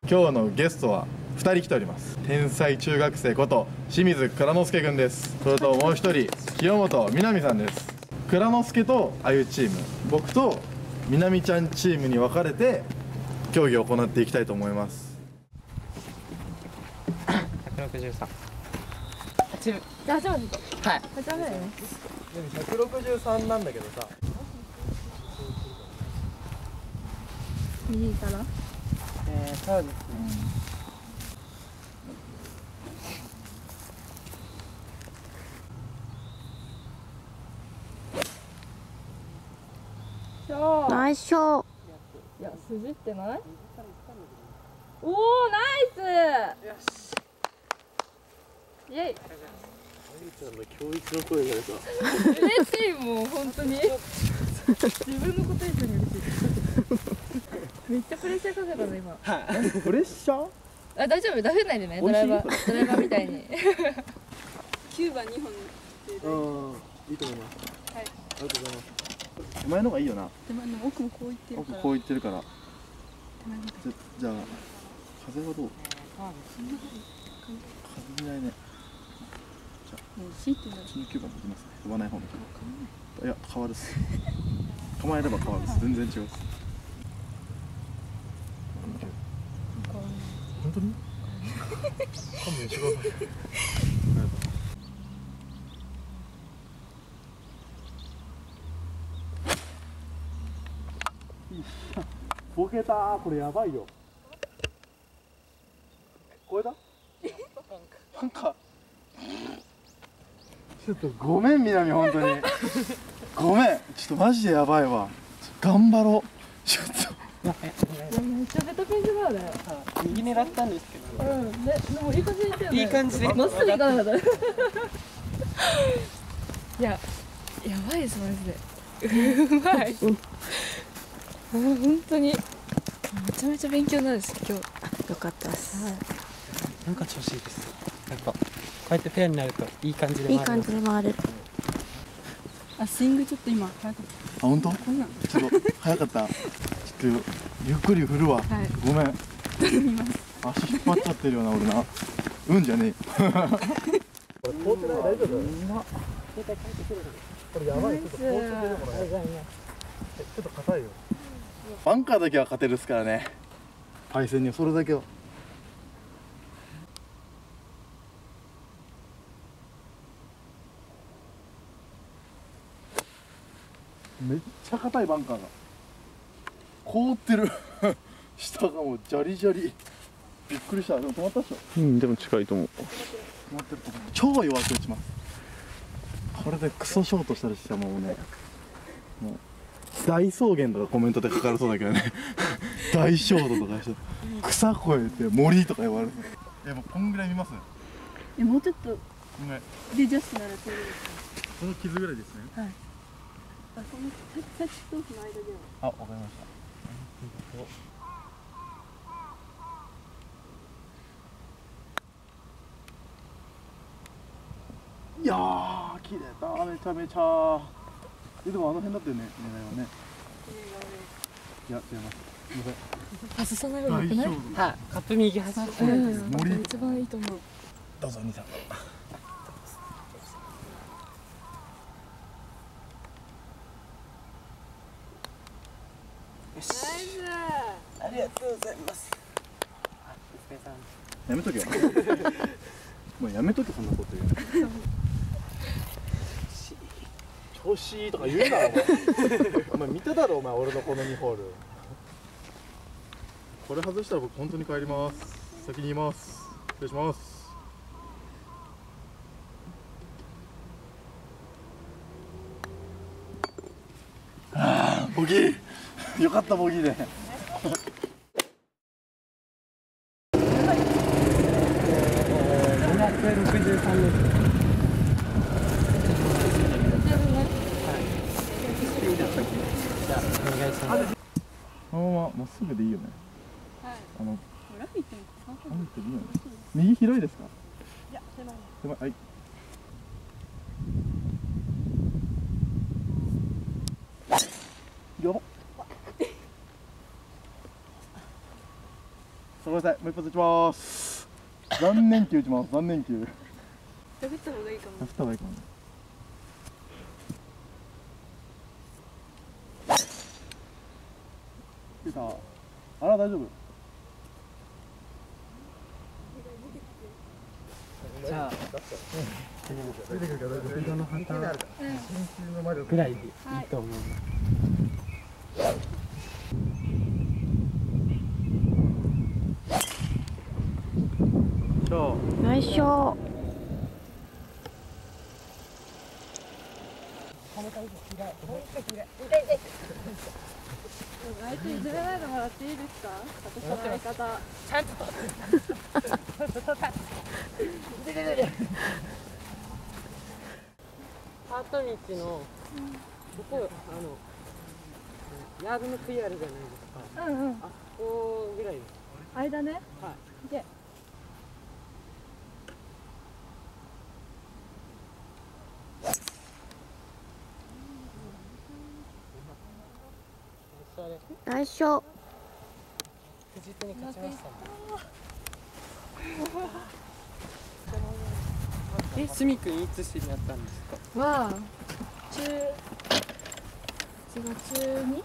今日のゲストは2人来ております。天才中学生こと清水蔵之介くんです。それともう一人清本みなみさんです。蔵之介とあゆチーム、僕とみなみちゃんチームに分かれて競技を行っていきたいと思います。 163。 大丈夫ですか？ はい。 大丈夫だよね。 でも163なんだけどさ。 右から。 そうですね。 ナイスショー。 いや、筋ってない？おお、ナイス。よし。イエイ。 ちゃんの教育の声が出た。 嬉しい、もう本当に。自分のこと以上に嬉しい。めっちゃプレッシャーかけたね今。 プレッシャー？ あ、大丈夫、ダフないでね、ドライバーみたいに。 9番2本。 いいと思います。 はい。 ありがとうございます。手前の方がいいよな。 でも奥もこう言ってるから。 奥こう言ってるから。じゃあ風はどう？風ないね。じゃあ19番でいきますね。飛ばない方に。いや変わるっす。構えれば変わるっす。全然違うっす。本当に？勘弁してください。ボケたー、これやばいよ。超えた？なんかちょっとごめん南、本当にごめん、ちょっとマジでやばいわ。頑張ろう。ちょっとめっちゃベタペンチだよね。 右狙ったんですけど。 うん、ね、でもいい感じでいったよね。 いい感じで。 まっすぐ行かなかった。いや、やばいですマジで。うまい。本当にめちゃめちゃ勉強になるです今日。 よかったです。 なんか調子いいです。やっぱこうやってペアになるといい感じで回る。 いい感じで回る。 あ、スイングちょっと今早かった。 あ、本当？ちょっと早かった。ちょっとゆっくり振るわ。ごめん。足引っ張っちゃってるよな俺な。うんじゃねえ。これ通ってない大丈夫？これやばい。ちょっと通ってるよこれ。ちょっと硬いよ。バンカーだけは勝てるっすからね。パイセンにはそれだけは。めっちゃ硬いバンカーが凍ってる。下がもうジャリジャリ。びっくりした。でも止まったでしょ。 うん、でも近いと思う。 止まってると思う。超弱く打ちます。これでクソショートしたりしてもうね、もう大草原とかコメントで書かれそうだけどね。大ショートとかして草越えて森とか言われる。もうこんぐらい見ます。 もうちょっとこんぐらい。 でジャストなら取れる。 この傷ぐらいですね。 はい。あ、このタッチとその間では。 あ、わかりました。いやー、切れた、めちゃめちゃ。でもあの辺だったよね、狙いはね。いや、違います。すみません。 外さない方がよくない？ はい。カップ右端。 森一番いいと思う。 どうぞ、兄さん。 よし。ありがとうございます。 やめとけよ。もうやめとけ、そんなこと言う。調子いいとか言うな、お前。お前見てたろ、お前、俺のこの2ホール。これ外したら僕本当に帰ります。先に言います。失礼します。ああ、ボギー。よかった、ボギーで。 263です。 このまままっすぐでいいよね。 はい。ラフ行ってもラフっていいよね。右広いですか？ いや、狭い。 狭い。はい。やばっ。 ごめんなさい、もう一発打ちます。残念球打ちます。残念球。 破った方がいいかも。 打った方がいいかもね。出た。あら、大丈夫。 じゃあ出てくるから大丈夫。 色の旗ぐらいでいいと思う。 ナイスショー。 相手いじめないでもらっていいですか？私の相方。 ハート道のここヤードの杭あるじゃないですか。 うんうん。 あそこぐらいです。 間ね。 はい。 で、 ナイスショー。 藤井に勝ちましたね。すみくんいつ知り合ったんですか？ は中2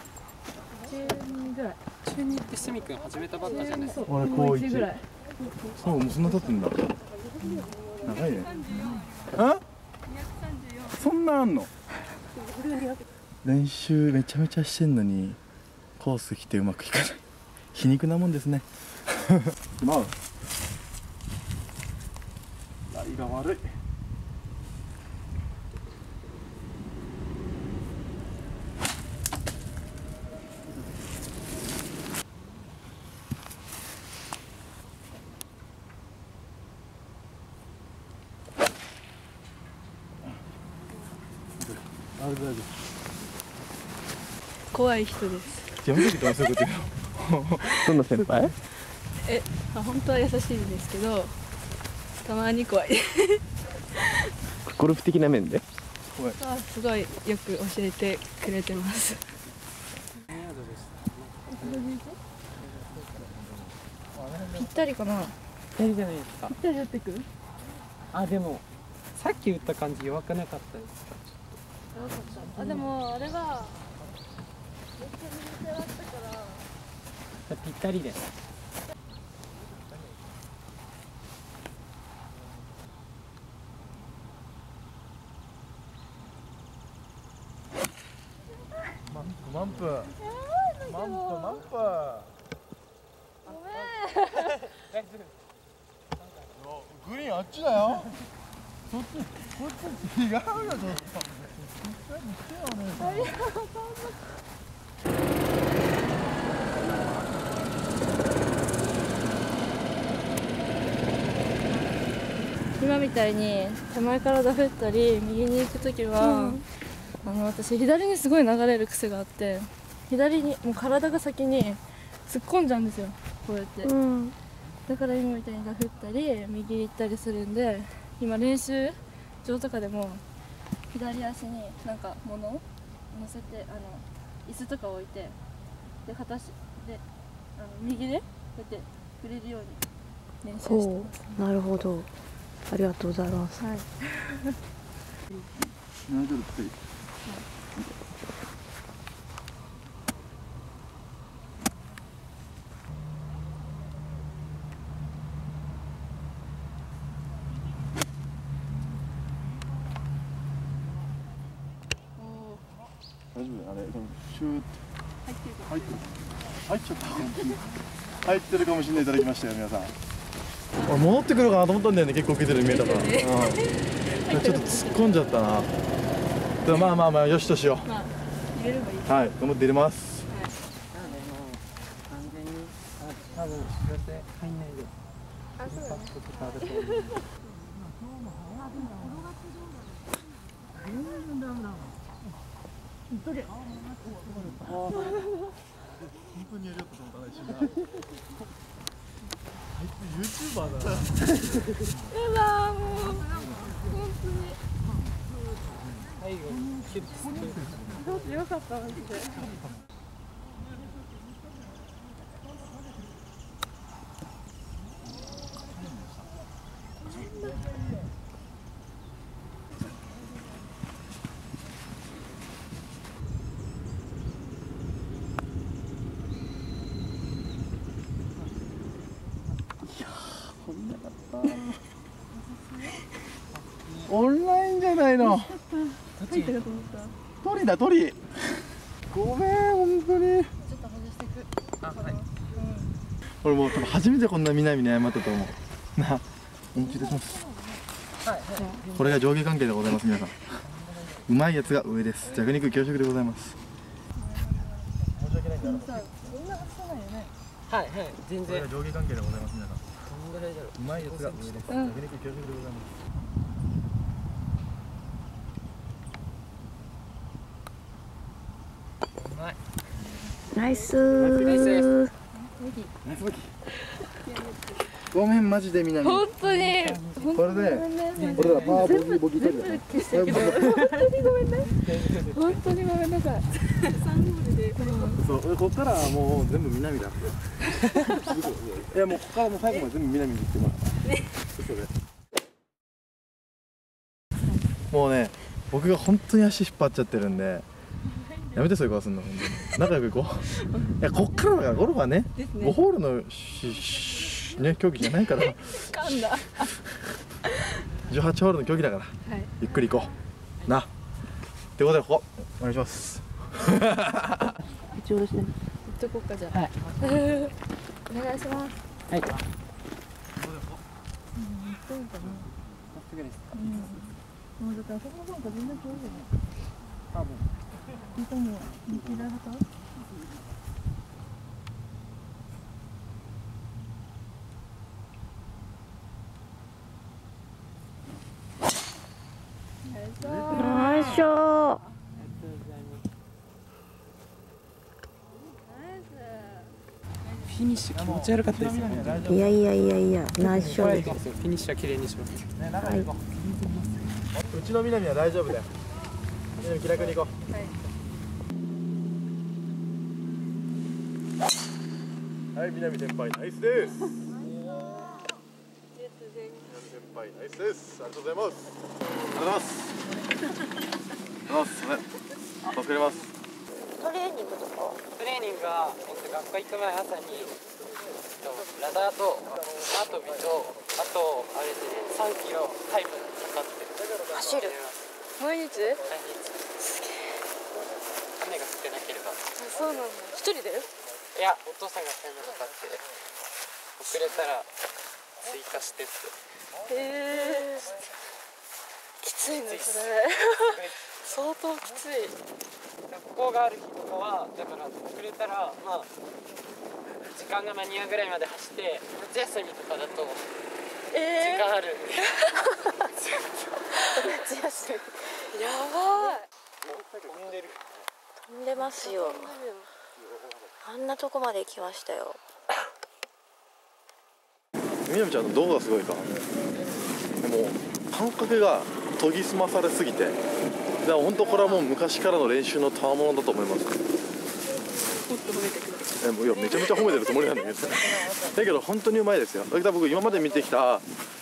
ぐらい。 中2ってすみくん始めたばっかじゃないですか。 俺高一。 ぐらい。 そう、もうそんな経ってんだ。長いね。あ？そんなあんの？練習めちゃめちゃしてんのにコース来てうまくいかない。皮肉なもんですね。まあ、ライが悪い。 怖い人です。 やめときとそういうことよ。どんな先輩？ 本当は優しいんですけど、たまに怖い。 ゴルフ的な面で。 すごいよく教えてくれてます。ぴったりかな。 いいじゃないですか。 ぴったり打ってく？ あ、でもさっき打った感じ弱くなかったですか？ あ、でもあれはめっちゃ右手だったから。 ぴったりです。 満腹。満腹。 ごめん。 グリーンあっちだよ。こっち違うよ、ちょっと。 今みたいに手前からダフったり右に行くときは、私左にすごい流れる癖があって、左にもう体が先に突っ込んじゃうんですよ、こうやって、だから今みたいにダフったり右に行ったりするんで、今練習場とかでも左足になんか物を乗せて椅子とか置いて、で片足で右でこうやって触れるように練習してます。 なるほど。ありがとうございます。 はい。 大丈夫です。大丈夫、あれ、シューッ入っちゃった。入ってるかもしれない。いただきましたよ、皆さん。俺戻ってくるかなと思ったんだよね、結構受けてる見えたから、ちょっと突っ込んじゃったな。でもまあよしとしよう。 まあ入れればいい。 はい、頑張って入れます。 なのでもう完全に多分寄せ入んないです。 あ、そうだね。 本当にやりよったと思ったね、一瞬な。あいつ YouTuber だな。 やだ、もう本当に最後にキュッとする。 どうしてよかったマジで。 オンラインじゃないの。 入ったかと思った。 鳥だ鳥。ごめん本当に。 ちょっと外していく。 俺もう多分初めてこんな南に謝ったと思う。な、お持ちいたします。これが上下関係でございます皆さん。うまいやつが上です。弱肉強食でございます。申し訳ないんだろう。 はいはい全然。 これが上下関係でございます皆さん。 どんぐらいだろう。 うまいやつが上です。弱肉強食でございます。 うまい。 ナイスー。 ごめんマジで南。 本当に。 これで俺らパワーボギーボギー取るよ。 本当にごめんなさい。 そう、こっからはもう全部南だ。いやもうここからもう最後まで全部南に行ってもらう。もうね、僕が本当に足引っ張っちゃってるんで、やめてそういう顔すんの本当に。仲良く行こう。いやこっからだからゴルフはね、5ホールのね競技じゃないから。 噛んだ。 18ホールの競技だから、ゆっくり行こう。な。ってことでここお願いします。 打ち下ろしてね。 行っとこうかじゃあ。 はい。 お願いします。 はい。 どうかな。 すぐですか。 もうだからその方が全然上手じゃない。多分。本当も見切られた？ ナイスショー。 フィニッシュ気持ち悪かったですよ。 いやいやいやいや、ナイスショーです。 フィニッシュは綺麗にします。 はい。 うちの南は大丈夫だよ。南気楽に行こう。はい、南先輩ナイスです。南先輩ナイスです。ありがとうございます。ありがとうございます。助かります。 トレーニングとか。 トレーニングは学校行く前朝にラダーと縄跳びとあとあれで3キロタイム測って走る。 毎日？ すげえ。雨が降ってなければ。 そうなんだ。一人で？ いや、お父さんがタイム測って遅れたら追加してって。 へえ。きついねそれ。相当きつい。 学校がある日とかはだから遅れたらまあ時間が間に合うぐらいまで走って夏休みとかだと時間あるんで。 夏休み。 やばい。 飛んでる。 飛んでますよ。あんなとこまで行きましたよ。 みなみちゃんのどこがすごいか。もう感覚が研ぎ澄まされすぎて。でも本当これはもう昔からの練習の賜物だと思います。いやめちゃめちゃ褒めてるつもりなんだけどだけど本当にうまいですよ。だから僕今まで見てきた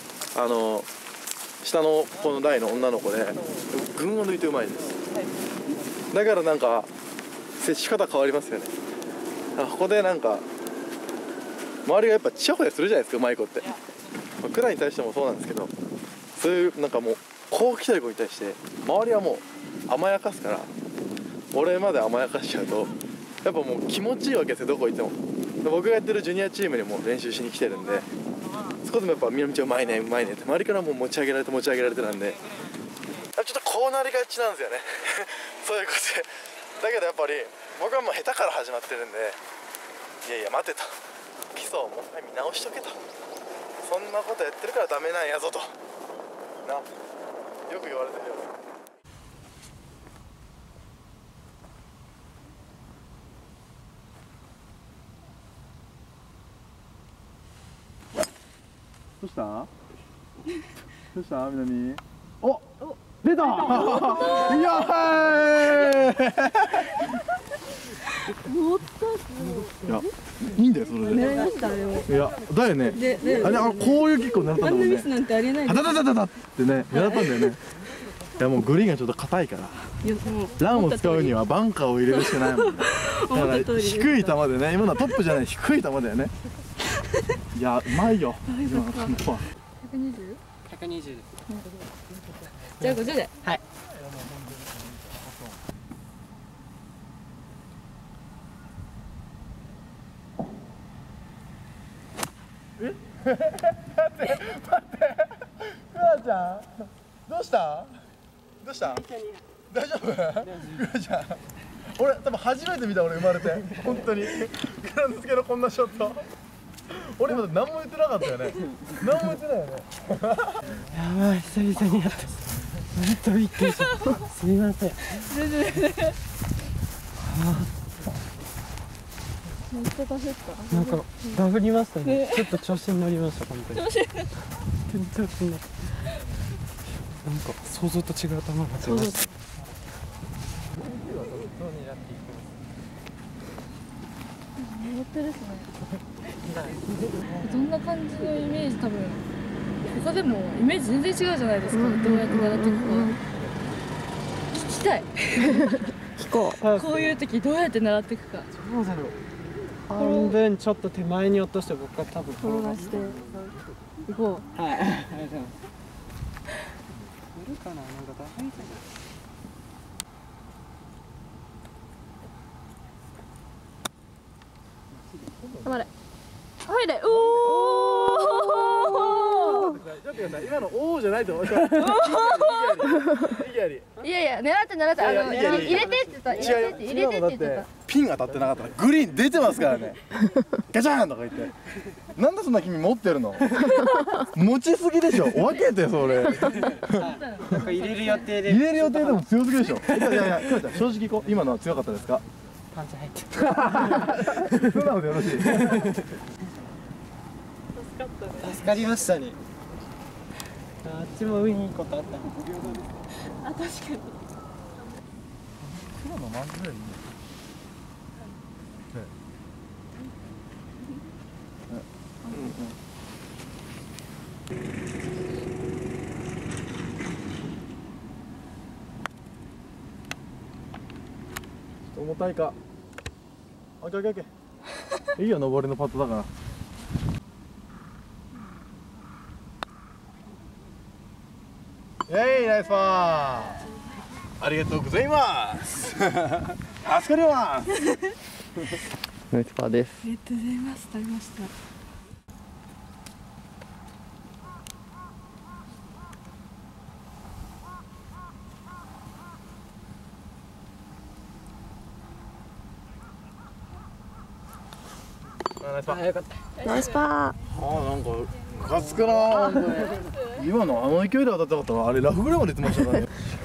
下のこの台の女の子で群を抜いてうまいです。だからなんか接し方変わりますよね。ここでなんか周りがやっぱチヤホヤするじゃないですかうまい子って。クラに対してもそうなんですけど、そういうなんかもうこう来てる子に対して周りはもう甘やかすから、俺まで甘やかしちゃうとやっぱもう気持ちいいわけですよ。どこ行っても僕がやってるジュニアチームにも練習しに来てるんで、そこでもやっぱみなみちゃんうまいねうまいねって周りからもう持ち上げられて持ち上げられてなんで、ちょっとこうなりがちなんですよねそういうことで。だけどやっぱり僕はもう下手から始まってるんで、いやいや待てと、基礎をもう一回見直しとけと、そんなことやってるからダメなんやぞとな、よく言われてるよ。どうしたどうしたみなみ。お出たいやーいやいいんだよそれで。 狙いましたあれを。 いやだよね。あれこういうキックを狙ったんだあんもんね。 なミスなんてありえないです。 ハタタタタタってね狙ったんだよね。いやもうグリーンがちょっと硬いからいやもうランを使うにはバンカーを入れるしかないもんね。だから思った通りです低い球でね、今のはトップじゃない低い球だよね。いやうまいよ今のは。 120？ 120です。 じゃあ50で。 はい。 クラちゃんどうした大丈夫クラちゃん俺多分初めて見た俺生まれて本当に蔵之介のこんなショット俺まだ何も言ってなかったよね何も言ってないよねやばい、久々にやった。ずっとびっくりした。すみません。 めっちゃダフった。 なんかダフりましたね。ちょっと調子に乗りました、本当に。全然調子に乗って。なんか想像と違う球が出ました。 登ってるっすね。どんな感じのイメージ、多分他でもイメージ全然違うじゃないですか。どうやって習っていくか聞きたい。 聞こう。 こういう時どうやって習っていくか。 どうだろう。半分ちょっと手前に落として僕は多分転がして行こう。 はい。ありがとうございます。やるかな、なんかダフいたな。 頑張れ。入れ。おお。 ちょっと待ってください今のおおじゃないと思う。いいや狙って入れてって言った。入れてって言った。 ピン当たってなかったらグリーン出てますからねガチャーンとか言ってなんでそんな君持ってるの持ちすぎでしょ分けてそれなんか入れる予定で。 入れる予定でも強すぎでしょいや正直こう今のは強かったですかパンチ入ってる。 素直でよろしい助かりましたね。あっちも運いいことあった。 あ、確かに。 黒のマントレーいいね。重たいか。オッケーオッケーオッケー。いいよ上りのパットだから。ナイスパー。ありがとうございます。助かります。 ナイスパーです。 ありがとうございます。食べました。 ナイスパー。 よかった。 ナイスパー。 ああなんかムカつくな。今のあの勢いで当たってなかったらあれラフぐらいまで行ってましたからね。